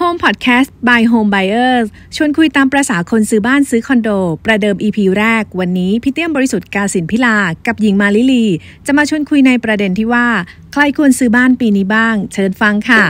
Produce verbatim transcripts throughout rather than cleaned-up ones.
Home Podcast by Home Buyers ชวนคุยตามประสาคนซื้อบ้านซื้อคอนโดประเดิม อี พี แรกวันนี้พี่เตี้ยมบริสุทธิ์กาสินพิลากับหญิงมาลิลีจะมาชวนคุยในประเด็นที่ว่าใครควรซื้อบ้านปีนี้บ้างเชิญฟังค่ะ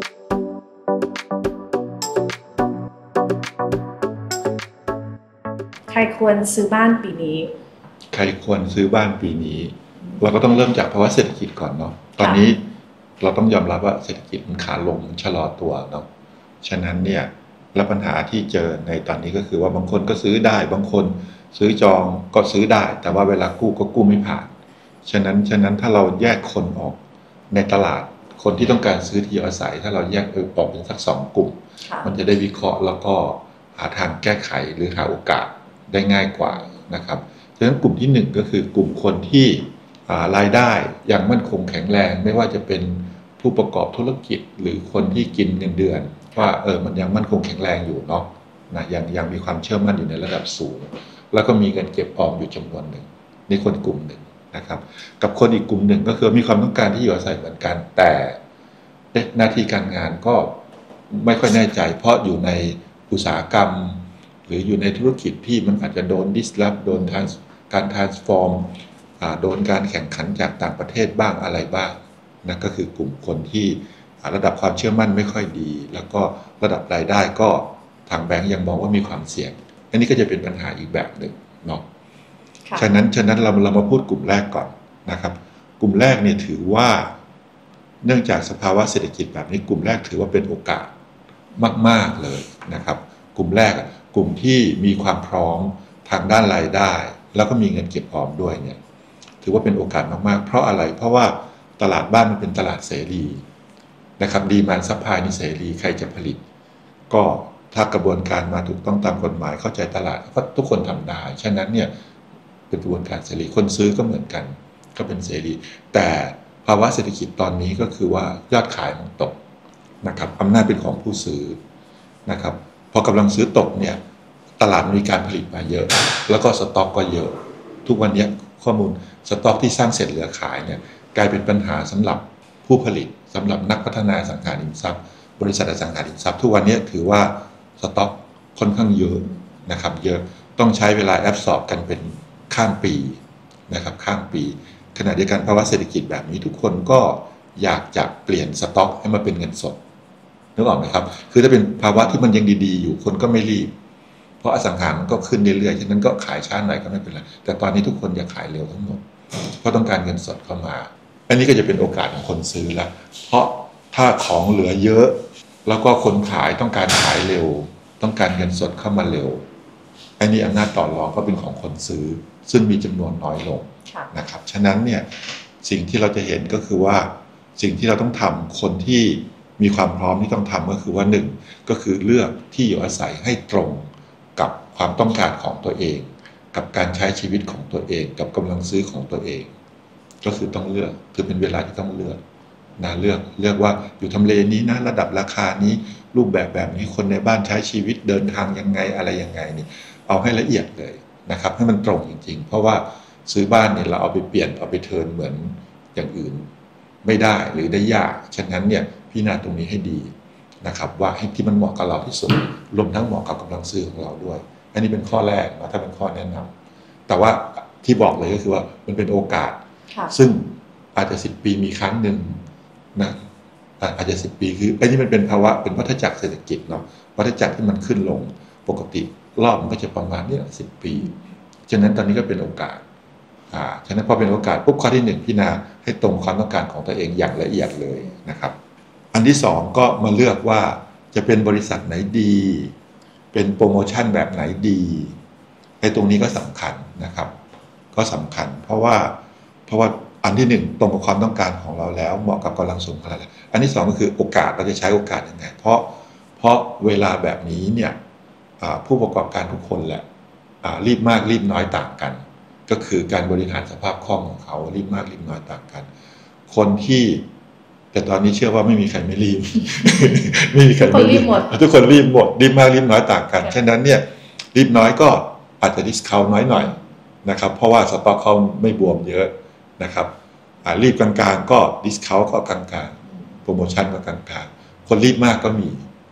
ใครควรซื้อบ้านปีนี้ใครควรซื้อบ้านปีนี้เราก็ต้องเริ่มจากภาวะเศรษฐกิจก่อนเนาะตอนนี้เราต้องยอมรับว่าเศรษฐกิจมันขาลงมันชะลอตัวเนาะฉะนั้นเนี่ยแล้วปัญหาที่เจอในตอนนี้ก็คือว่าบางคนก็ซื้อได้บางคนซื้อจองก็ซื้อได้แต่ว่าเวลากู้ก็กู้ไม่ผ่านฉะนั้นฉะนั้นถ้าเราแยกคนออกในตลาดคนที่ต้องการซื้อที่อยู่อาศัยถ้าเราแยกออกเป็นสักสองกลุ่มมันจะได้วิเคราะห์แล้วก็หาทางแก้ไขหรือหาโอกาสได้ง่ายกว่านะครับฉะนั้นกลุ่มที่หนึ่งก็คือกลุ่มคนที่รายได้ยังมั่นคงแข็งแรงไม่ว่าจะเป็นผู้ประกอบธุรกิจหรือคนที่กินเงินเดือนว่าเออมันยังมั่นคงแข็งแรงอยู่เนาะนะยังยังมีความเชื่อมั่นอยู่ในระดับสูงแล้วก็มีเงินเก็บออมอยู่จำนวนหนึ่งนี่คนกลุ่มหนึ่งนะครับกับคนอีกกลุ่มหนึ่งก็คือมีความต้องการที่อยู่อาศัยเหมือนกันแต่หน้าที่การงานก็ไม่ค่อยแน่ใจเพราะอยู่ในอุตสาหกรรมหรืออยู่ในธุรกิจที่มันอาจจะโดน disrupt โดนการ transform โดนการแข่งขันจากต่างประเทศบ้างอะไรบ้างนั่นก็คือกลุ่มคนที่ระดับความเชื่อมั่นไม่ค่อยดีแล้วก็ระดับรายได้ก็ทางแบงก์ยังมองว่ามีความเสี่ยงอันนี้ก็จะเป็นปัญหาอีกแบบหนึ่งเนาะฉะนั้นฉะนั้นเราเรามาพูดกลุ่มแรกก่อนนะครับกลุ่มแรกเนี่ยถือว่าเนื่องจากสภาวะเศรษฐกิจแบบนี้กลุ่มแรกถือว่าเป็นโอกาสมากๆเลยนะครับกลุ่มแรกกลุ่มที่มีความพร้อมทางด้านรายได้แล้วก็มีเงินเก็บออมด้วยเนี่ยถือว่าเป็นโอกาสมากๆเพราะอะไรเพราะว่าตลาดบ้านมันเป็นตลาดเสรีนะครับดีมานด์ซัพพลายนี่เสรีใครจะผลิตก็ถ้ากระบวนการมาถูกต้องตามกฎหมายเข้าใจตลาดก็ทุกคนทำได้ฉะนั้นเนี่ยเป็นกระบวนการเสรีคนซื้อก็เหมือนกันก็เป็นเสรีแต่ภาวะเศรษฐกิจตอนนี้ก็คือว่ายอดขายมันตกนะครับอำนาจเป็นของผู้ซื้อนะครับพอกำลังซื้อตกเนี่ยตลาดมีการผลิตมาเยอะแล้วก็สต็อกก็เยอะทุกวันนี้ข้อมูลสต็อกที่สร้างเสร็จเหลือขายเนี่ยกลายเป็นปัญหาสำหรับผู้ผลิตสำหรับนักพัฒนาอสังหาริมทรัพย์บริษัทอสังหาริมทรัพย์ทุกวันนี้ถือว่าสต็อกค่อนข้างเยอะนะครับเยอะต้องใช้เวลาแอบซอร์บกันเป็นข้ามปีนะครับข้ามปีขณะเดียวกันภาวะเศรษฐกิจแบบนี้ทุกคนก็อยากจะเปลี่ยนสต็อกให้มาเป็นเงินสดนึกออกไหมครับคือถ้าเป็นภาวะที่มันยังดีๆอยู่คนก็ไม่รีบเพราะอสังหามันก็ขึ้นเรื่อยๆฉะนั้นก็ขายช้าหน่อยก็ไม่เป็นไรแต่ตอนนี้ทุกคนอยากขายเร็วทั้งหมดเพราะต้องการเงินสดเข้ามาอันนี้ก็จะเป็นโอกาสของคนซื้อแล้วเพราะถ้าของเหลือเยอะแล้วก็คนขายต้องการขายเร็วต้องการเงินสดเข้ามาเร็วอันนี้อำนาจต่อรองก็เป็นของคนซื้อซึ่งมีจำนวนน้อยลงนะครับฉะนั้นเนี่ยสิ่งที่เราจะเห็นก็คือว่าสิ่งที่เราต้องทำคนที่มีความพร้อมที่ต้องทำก็คือว่าหนึ่งก็คือเลือกที่อยู่อาศัยให้ตรงกับความต้องการของตัวเองกับการใช้ชีวิตของตัวเองกับกำลังซื้อของตัวเองก็คือต้องเลือกคือเป็นเวลาที่ต้องเลือกนะเลือกเลือกว่าอยู่ทำเลนี้นะระดับราคานี้รูปแบบแบบนี้คนในบ้านใช้ชีวิตเดินทางยังไงอะไรยังไงนี่เอาให้ละเอียดเลยนะครับให้มันตรงจริงๆเพราะว่าซื้อบ้านเนี่ยเราเอาไปเปลี่ยนเอาไปเทิร์นเหมือนอย่างอื่นไม่ได้หรือได้ยากฉะนั้นเนี่ยพิจารณาตรงนี้ให้ดีนะครับว่าให้ที่มันเหมาะกับเราที่สุดรวมทั้งเหมาะกับกำลังซื้อของเราด้วยอันนี้เป็นข้อแรกนะถ้าเป็นข้อแนะนำแต่ว่าที่บอกเลยก็คือว่ามันเป็นโอกาสซึ่งอาจจะสิบปีมีครั้งหนึ่งนะอาจจะสิบปีคือไอ้นี่มันเป็นภาวะเป็นวัฏจักรเศรษฐกิจเนาะวัฏจักรที่มันขึ้นลงปกติรอบมันก็จะประมาณนี้สิบปีฉะนั้นตอนนี้ก็เป็นโอกาสอ่าฉะนั้นพอเป็นโอกาสปุ๊บข้อที่หนึ่งพิจารณาให้ตรงความต้องการของตัวเองอย่างละเอียดเลยนะครับอันที่สองก็มาเลือกว่าจะเป็นบริษัทไหนดีเป็นโปรโมชั่นแบบไหนดีไอ้ตรงนี้ก็สำคัญนะครับก็สำคัญเพราะว่าเพราะว่าอันที่หนึ่งตรงกับความต้องการของเราแล้วเหมาะกับกำลังสูงของเราแล้วอันที่สองก็คือโอกาสเราจะใช้โอกาสยังไงเพราะเพราะเวลาแบบนี้เนี่ยผู้ประกอบการทุกคนแหละรีบมากรีบน้อยต่างกันก็คือการบริหารสภาพคล่องของเขารีบมากรีบน้อยต่างกันคนที่แต่ตอนนี้เชื่อว่าไม่มีใครไม่รีบ ไม่มีใครไม่รีบหมดทุกคนรีบหมดรีบมากรีบน้อยต่างกันฉะนั้นเนี่ยรีบน้อยก็อาจจะดิสคาวน้อยหน่อยนะครับเพราะว่าสต็อกเขาไม่บวมเยอะนะครับรีบกลางๆก็ดิสคาวก็กลางๆโปรโมชั่นก็กลางๆคนรีบมากก็มี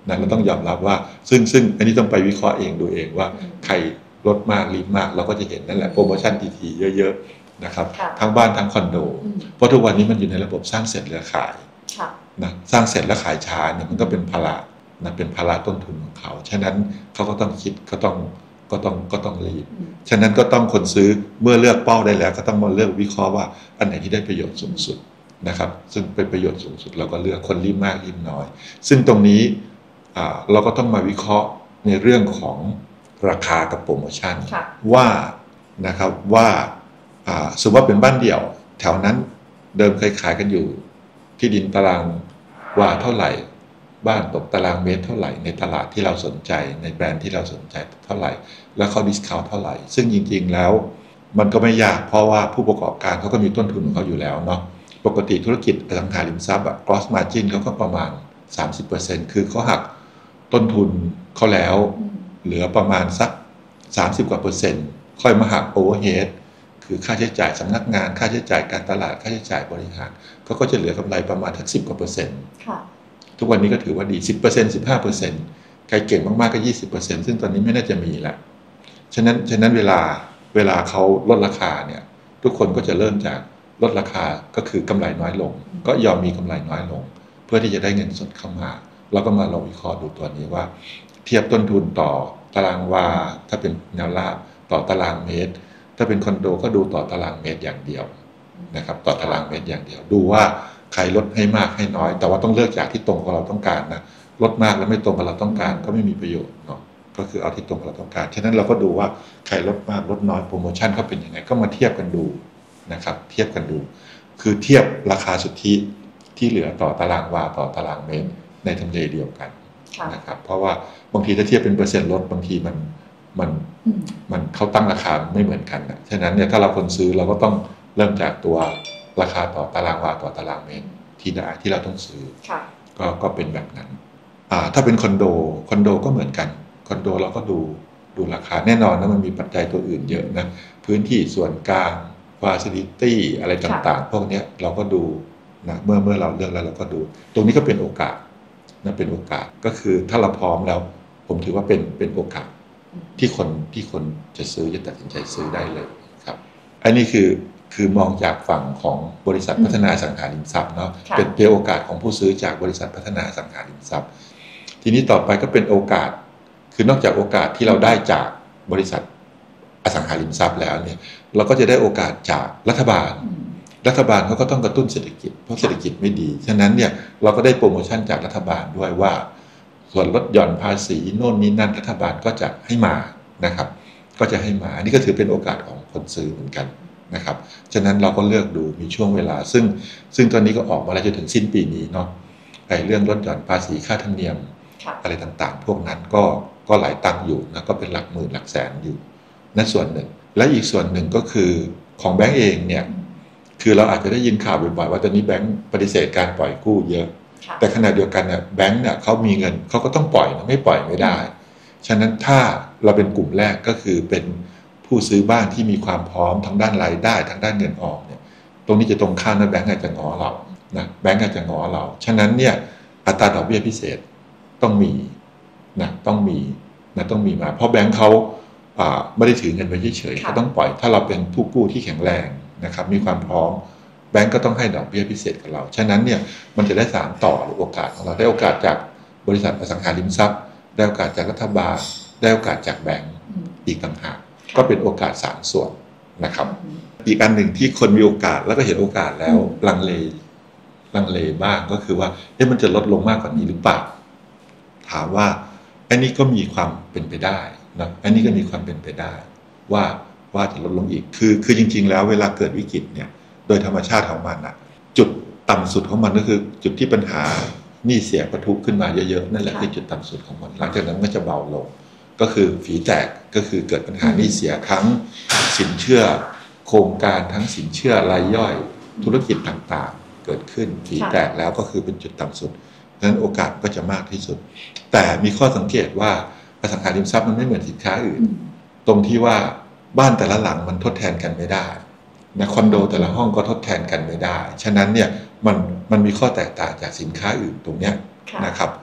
นะเราต้องยอมรับว่าซึ่งซึ่งอันนี้ต้องไปวิเคราะห์เองดูเองว่าใครลดมากรีบมากเราก็จะเห็นนั่นแหละโปรโมชั่นทีๆเยอะๆนะครับทั้งบ้านทั้งคอนโดเพราะทุกวันนี้มันอยู่ในระบบสร้างเสร็จแล้วขายนะสร้างเสร็จแล้วขายช้าเนี่ยมันก็เป็นภาระนะเป็นภาระต้นทุนของเขาฉะนั้นเขาก็ต้องคิดก็ต้องก็ต้องก็ต้องรีบฉะนั้นก็ต้องคนซื้อเมื่อเลือกเป้าได้แล้วก็ต้องมาเลือกวิเคราะห์ว่าอันไหนที่ได้ประโยชน์สูงสุดนะครับซึ่งเป็นประโยชน์สูงสุดเราก็เลือกคนรีบมากรีบน้อยซึ่งตรงนี้เราก็ต้องมาวิเคราะห์ในเรื่องของราคากับโปรโมชั่นว่านะครับว่าสมมติว่าเป็นบ้านเดี่ยวแถวนั้นเดิมเคยขายกันอยู่ที่ดินตารางวาเท่าไหร่บ้านตกตารางเมตรเท่าไหร่ในตลาดที่เราสนใจในแบรนด์ที่เราสนใจเท่าไหร่แล้วเขาดิสคาวน์เท่าไหร่ซึ่งจริงๆแล้วมันก็ไม่ยากเพราะว่าผู้ประกอบการเขาก็มีต้นทุนของเขาอยู่แล้วเนาะปกติธุรกิจอสังหาริมทรัพย์อะ gross margin เขาก็ประมาณ สามสิบเปอร์เซ็นต์ คือเขาหักต้นทุนเขาแล้วเหลือประมาณสักสามสิบกว่าเปอร์เซ็นต์ค่อยมาหักโอเวอร์เฮดคือค่าใช้จ่ายสำนักงานค่าใช้จ่ายการตลาดค่าใช้จ่ายบริหารเขาก็จะเหลือกำไรประมาณทั้งสิบกว่าเปอร์เซ็นต์ทุกวันนี้ก็ถือว่าดี สิบเปอร์เซ็นต์ สิบห้าเปอร์เซ็นต์ ใครเก่งมากๆก็ ยี่สิบเปอร์เซ็นต์ ซึ่งตอนนี้ไม่น่าจะมีละฉะนั้นฉะนั้นเวลาเวลาเขาลดราคาเนี่ยทุกคนก็จะเริ่มจากลดราคาก็คือกำไรน้อยลงก็ยอมมีกำไรน้อยลงเพื่อที่จะได้เงินสดเข้ามาเราก็มาลองวิเคราะห์ดูตัวนี้ว่าเทียบต้นทุนต่อตารางวาถ้าเป็นแนวราบต่อตารางเมตรถ้าเป็นคอนโดก็ดูต่อตารางเมตรอย่างเดียวนะครับต่อตารางเมตรอย่างเดียวดูว่าใครลดให้มากให้น้อยแต่ว่าต้องเลือกจากที่ตรงกับเราต้องการนะลดมากแล้วไม่ตรงกับเราต้องการก็ไม่มีประโยชน์เนาะก็คือเอาที่ตรงกับเราต้องการฉะนั้นเราก็ดูว่าใครลดมากลดน้อยโปรโมชั่นเขาเป็นยังไงก็มาเทียบกันดูนะครับเทียบกันดูคือเทียบราคาสุทธิที่เหลือต่อตารางวาต่อตารางเมตรในทำเลเดียวกันนะครับเพราะว่าบางทีถ้าเทียบเป็นเปอร์เซ็นต์ลดบางทีมันมันมันเขาตั้งราคาไม่เหมือนกันนะฉะนั้นเนี่ยถ้าเราคนซื้อเราก็ต้องเริ่มจากตัวราคาต่อตารางวาต่อตารางเมตรที่ได้ที่เราต้องซื้อก็ก็เป็นแบบนั้นอ่าถ้าเป็นคอนโดคอนโดก็เหมือนกันคอนโดเราก็ดูดูราคาแน่นอนนะมันมีปัจจัยตัวอื่นเยอะนะพื้นที่ส่วนกลางฟาซิลิตี้อะไรต่างๆพวกนี้เราก็ดูนะเมื่อเมื่อเราเลือกแล้วเราก็ดูตรงนี้ก็เป็นโอกาสนะเป็นโอกาสก็คือถ้าเราพร้อมแล้วผมถือว่าเป็นเป็นโอกาสที่คนที่คนจะซื้อจะตัดสินใจซื้อได้เลยครับอันนี้คือคือมองจากฝั่งของบริษัทพัฒนาอสังหาริมทรัพย์เนาะเป็นเป็นโอกาสของผู้ซื้อจากบริษัทพัฒนาอสังหาริมทรัพย์ทีนี้ต่อไปก็เป็นโอกาสคือนอกจากโอกาสที่เราได้จากบริษัทอสังหาริมทรัพย์แล้วเนี่ยเราก็จะได้โอกาสจากรัฐบาลรัฐบาลเขาก็ต้องกระตุ้นเศรษฐกิจเพราะเศรษฐกิจไม่ดีฉะนั้นเนี่ยเราก็ได้โปรโมชั่นจากรัฐบาลด้วยว่าส่วนลดหย่อนภาษีโน่นนี้นั่นรัฐบาลก็จะให้มานะครับก็จะให้มาอันนี้ก็ถือเป็นโอกาสของคนซื้อเหมือนกันนะครับฉะนั้นเราก็เลือกดูมีช่วงเวลาซึ่งซึ่งตอนนี้ก็ออกมาแล้วจนถึงสิ้นปีนี้เนาะไอ้เรื่องลดหย่อนภาษีค่าธรรมเนียมอะไรต่างๆพวกนั้นก็ก็หลายตังค์อยู่นะก็เป็นหลักหมื่นหลักแสนอยู่นั่นส่วนหนึ่งและอีกส่วนหนึ่งก็คือของแบงก์เองเนี่ยคือเราอาจจะได้ยินข่าวบ่อยๆว่าตอนนี้แบงก์ปฏิเสธการปล่อยกู้เยอะแต่ขณะเดียวกันเนี่ยแบงก์เนี่ยเขามีเงินเขาก็ต้องปล่อยนะไม่ปล่อยไม่ได้ฉะนั้นถ้าเราเป็นกลุ่มแรกก็คือเป็นผู้ซื้อบ้านที่มีความพร้อมทั้งด้านรายได้ทั้งด้านเงินออมเนี่ยตรงนี้จะตรงข้ามนะแบงก์อาจจะง้อเรานะแบงก์อาจจะง้อเราฉะนั้นเนี่ยอัตราดอกเบี้ยพิเศษต้องมีนะต้องมีนะต้องมีมาเพราะแบงก์เขาไม่ได้ถือเงินไว้เฉยๆเขาต้องปล่อยถ้าเราเป็นผู้กู้ที่แข็งแรงนะครับมีความพร้อมแบงก์ก็ต้องให้ดอกเบี้ยพิเศษกับเราฉะนั้นเนี่ยมันจะได้สานต่อโอกาสของเราได้โอกาสจากบริษัทอสังหาริมทรัพย์ได้โอกาสจากรัฐบาลได้โอกาสจากแบงก์อีกต่างหากก็เป็นโอกาสสามส่วนนะครับอีกอันหนึ่งที่คนมีโอกาสแล้วก็เห็นโอกาสแล้วลังเลลังเลบ้างก็คือว่าเอ๊ะมันจะลดลงมากกว่านี้หรือเปล่าถามว่าอันนี้ก็มีความเป็นไปได้นะอันนี้ก็มีความเป็นไปได้ว่าว่าจะลดลงอีกคือคือจริงๆแล้วเวลาเกิดวิกฤตเนี่ยโดยธรรมชาติของมันอะจุดต่ำสุดของมันก็คือจุดที่ปัญหาหนี้เสียปะทุขึ้นมาเยอะๆนั่นแหละคือจุดต่ำสุดของมันหลังจากนั้นก็จะเบาลงก็คือฝีแตกก็คือเกิดปัญหาหนี้เสียทั้งสินเชื่อโครงการทั้งสินเชื่อรายย่อยธุรกิจต่างๆเกิดขึ้นฝีแตกแล้วก็คือเป็นจุดต่ำสุดดังนั้นโอกาสก็จะมากที่สุดแต่มีข้อสังเกตว่าอสังหาริมทรัพย์มันไม่เหมือนสินค้าอื่นตรงที่ว่าบ้านแต่ละหลังมันทดแทนกันไม่ได้นะคอนโดแต่ละห้องก็ทดแทนกันไม่ได้ฉะนั้นเนี่ยมันมันมีข้อแตกต่างจากสินค้าอื่นตรงเนี้ยนะครับ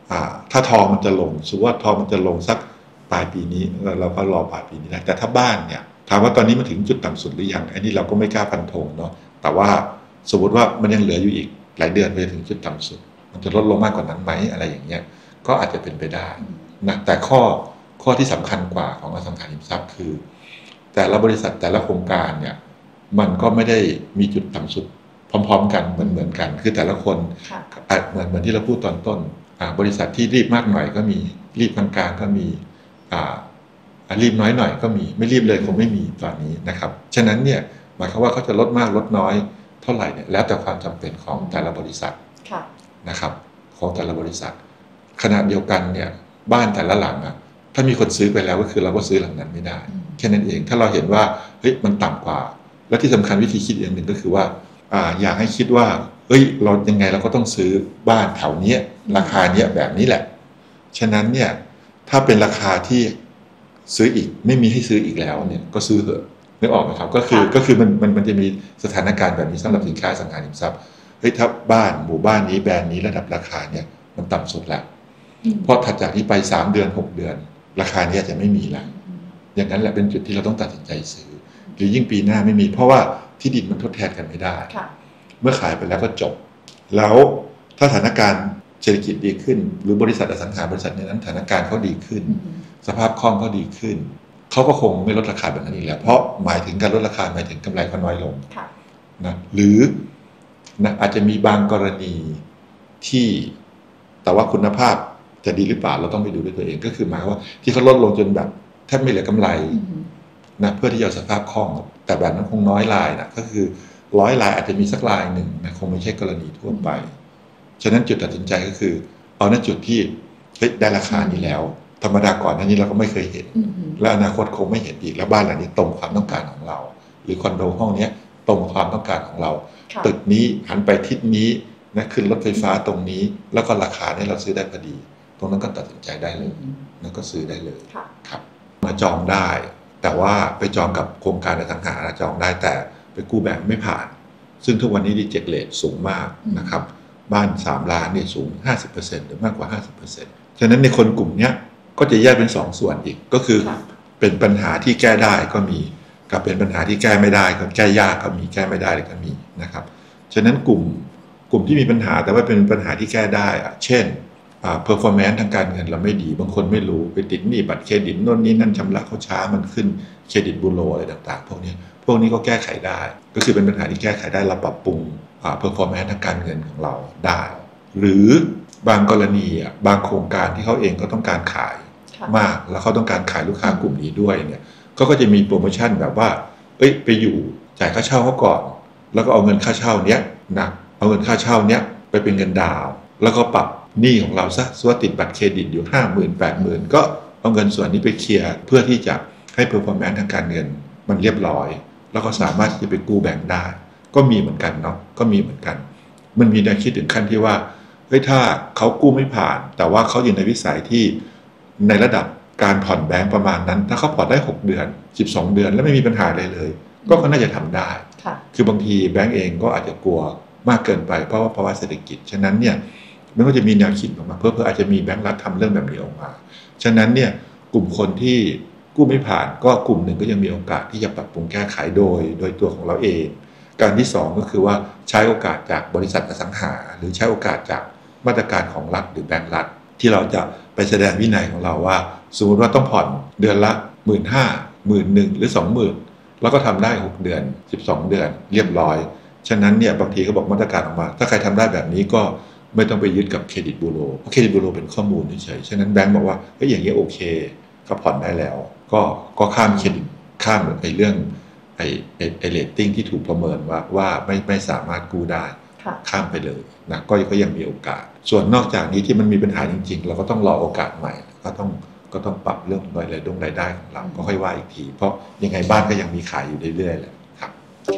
ถ้าทองมันจะลงสมมติว่าทองมันจะลงสักปลายปีนี้เราก็รอปลายปีนี้ได้แต่ถ้าบ้านเนี่ยถามว่าตอนนี้มันถึงจุดต่ำสุดหรือยังอันนี้เราก็ไม่กล้าฟันธงเนาะแต่ว่าสมมติว่ามันยังเหลืออยู่อีกหลายเดือนไปถึงจุดต่ำสุดมันจะลดลงมากกว่านั้นไหมอะไรอย่างเงี้ยก็อาจจะเป็นไปได้นะแต่ข้อข้อที่สำคัญกว่าของอสังหาริมทรัพย์คือแต่ละบริษัทแต่ละโครงการเนี่ยมันก็ไม่ได้มีจุดต่ำสุดพร้อมๆกันเหมือนเหมือนกันคือแต่ละคนเหมือนเหมือนที่เราพูดตอนต้นบริษัทที่รีบมากหน่อยก็มีรีบกลางๆก็มีรีบน้อยหน่อยก็มีไม่รีบเลยคงไม่มีตอนนี้นะครับฉะนั้นเนี่ยหมายความว่าเขาจะลดมากลดน้อยเท่าไหร่เนี่ยแล้วแต่ความจำเป็นของแต่ละบริษัทนะครับของแต่ละบริษัทขณะเดียวกันเนี่ยบ้านแต่ละหลังอ่ะถ้ามีคนซื้อไปแล้วก็คือเราก็ซื้อหลังนั้นไม่ได้แค่นั้นเองถ้าเราเห็นว่าเฮ้ยมันต่ำกว่าและที่สำคัญวิธีคิดอย่างหนึ่งก็คือว่าอ่าอยากให้คิดว่าเฮ้ยเรายังไงเราก็ต้องซื้อบ้านแถวเนี้ยราคาเนี้ยแบบนี้แหละฉะนั้นเนี่ยถ้าเป็นราคาที่ซื้ออีกไม่มีให้ซื้ออีกแล้วเนี่ยก็ซื้อเถอะนึกออกไหมครับก็คือก็คือมันมันมันจะมีสถานการณ์แบบนี้สำหรับสินค้าอสังหาริมทรัพย์เฮ้ยถ้าบ้านหมู่บ้านนี้แบรนด์นี้ระดับราคาเนี่ยมันต่ำสุดแล้วเพราะถัดจากนี้ไปสามเดือนหกเดือนราคานี้จะไม่มีแล้วอย่างนั้นแหละเป็นจุดที่เราต้องตัดสินใจซื้อหรือยิ่งปีหน้าไม่มีเพราะว่าที่ดินมันทดแทนกันไม่ได้เมื่อขายไปแล้วก็จบแล้วถ้าสถานการณ์เศรษฐกิจดีขึ้นหรือบริษัทอสังหาบริษัทนั้นสถานการณ์เขาดีขึ้นสภาพคล่องเขาดีขึ้นเขาก็คงไม่ลดราคาแบบนั้นอีกแล้วเพราะหมายถึงการลดราคาหมายถึงกำไรเขาน้อยลงนะหรือนะอาจจะมีบางกรณีที่แต่ว่าคุณภาพจะดีหรือเปล่าเราต้องไปดูด้วยตัวเองก็คือหมายว่าที่เขาลดลงจนแบบแทบไม่เหลือกำไรนะเพื่อที่จะสภาพคล่องแต่แบบนั้นคงน้อยรายนะก็คือร้อยรายอาจจะมีสักรายหนึ่งนะคงไม่ใช่กรณีทั่วไปฉะนั้นจุดตัดสินใจก็คือเอาในจุดที่ได้ราคานี้แล้วธรรมดาก่อนหน้านี้เราก็ไม่เคยเห็นและอนาคตคงไม่เห็นอีกแล้วบ้านหลังนี้ตรงความต้องการของเราหรือคอนโดห้องนี้ตรงความต้องการของเราตึกนี้หันไปทิศนี้นะขึ้นรถไฟฟ้าตรงนี้แล้วก็ราคาเนี่ยเราซื้อได้พอดีตรงนั้นก็ตัดสินใจได้เลยแล้วก็ซื้อได้เลยครับมาจองได้แต่ว่าไปจองกับโครงการอสังหาจองได้แต่ไปกู้แบงค์ไม่ผ่านซึ่งทุกวันนี้ดีเจ็คเรทสูงมากนะครับบ้านสามล้านเนี่ยสูง ห้าสิบเปอร์เซ็นต์ หรือมากกว่า ห้าสิบเปอร์เซ็นต์ ฉะนั้นในคนกลุ่มนี้ก็จะแยกเป็นสองส่วนอีกก็คือเป็นปัญหาที่แก้ได้ก็มีกับเป็นปัญหาที่แก้ไม่ได้ก็แก้ยากก็มีแก้ไม่ได้ก็มีนะครับฉะนั้นกลุ่มกลุ่มที่มีปัญหาแต่ว่าเป็นปัญหาที่แก้ได้อะเช่นอ่า performance ทางการเงินเราไม่ดีบางคนไม่รู้ไปติดหนี้บัตรเครดิตโน่นนี่นั่นชำระเขาช้ามันขึ้นเครดิตบูโรอะไรต่างๆพวกนี้พวกนี้ก็แก้ไขได้ก็คือเป็นปัญหาที่แก้ไขได้เราปรับปรุงอ่า performance ทางการเงินของเราได้หรือบางกรณีอ่ะบางโครงการที่เขาเองก็ต้องการขายมากแล้วเขาต้องการขายลูกค้ากลุ่มนี้ด้วยเนี่ยก็ก็จะมีโปรโมชั่นแบบว่าเอ้ยไปอยู่จ่ายค่าเช่าเขาก่อนแล้วก็เอาเงินค่าเช่าเนี้ยนะเอาเงินค่าเช่าเนี้ยไปเป็นเงินดาวแล้วก็ปรับหนี้ของเราซะส่วนติดบัตรเครดิตอยู่ ห้าหมื่น แปดหมื่น ก็เอาเงินส่วนนี้ไปเคลียร์เพื่อที่จะให้ performance ทางการเงินมันเรียบร้อยแล้วก็สามารถที่จะไปกู้แบงค์ได้ก็มีเหมือนกันเนาะก็มีเหมือนกันมันมีแนวคิดถึงขั้นที่ว่าเฮ้ยถ้าเขากู้ไม่ผ่านแต่ว่าเขาอยู่ในวิสัยที่ในระดับการผ่อนแบงค์ประมาณนั้นถ้าเขาผ่อนได้หกเดือนสิบสองเดือนแล้วไม่มีปัญหาอะไรเลยก็เขาน่าจะทำได้คือบางทีแบงค์เองก็อาจจะกลัวมากเกินไปเพราะว่าภาวะเศรษฐกิจฉะนั้นเนี่ยมันก็จะมีแนวคิดออกมาเพื่อเพื่ออาจจะมีแบงค์รัฐทำเรื่องแบบนี้ออกมาฉะนั้นเนี่ยกลุ่มคนที่กู้ไม่ผ่านก็กลุ่มหนึ่งก็ยังมีโอกาสที่จะปรับปรุงแก้ไขโดยโดยตัวของเราเองการที่สองก็คือว่าใช้โอกาสจากบริษัทอสังหาหรือใช้โอกาสจากมาตรการของรัฐหรือแบงค์รัฐที่เราจะไปแสดงวินัยของเราว่าสมมติว่าต้องผ่อนเดือนละ หนึ่งหมื่นห้าพัน หมื่นหนึ่งหรือ สองหมื่น แล้วก็ทำได้หกเดือนสิบสองเดือนเรียบร้อยฉะนั้นเนี่ยบางทีก็บอกมาตรการออกมาถ้าใครทำได้แบบนี้ก็ไม่ต้องไปยึดกับเครดิตบูโรเพราะเครดิตบูโรเป็นข้อมูลเฉยๆฉะนั้นแบงก์บอกว่าเฮ้ยอย่างนี้โอเคก็ผ่อนได้แล้วก็ก็ข้ามเครดิตข้ามไอ้เรื่องไอ้ไอ้ไอ้เรตติ้งที่ถูกประเมินว่าว่าไม่ไม่สามารถกู้ได้ข้ามไปเลยนะก็ก็ยังมีโอกาสส่วนนอกจากนี้ที่มันมีปัญหาจริงๆเราก็ต้องรอโอกาสใหม่ก็ต้องก็ต้องปรับเรื่องรายได้ดงรายได้ของเราก็ค่อยว่าอีกทีเพราะยังไงบ้านก็ยังมีขายอยู่เรื่อยๆแหละครับ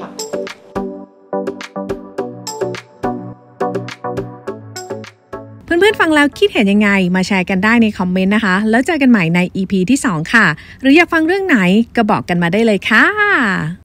เพื่อนๆฟังแล้วคิดเห็นยังไงมาแชร์กันได้ในคอมเมนต์นะคะแล้วเจอกันใหม่ใน อี พี ที่สองค่ะหรืออยากฟังเรื่องไหนก็บอกกันมาได้เลยค่ะ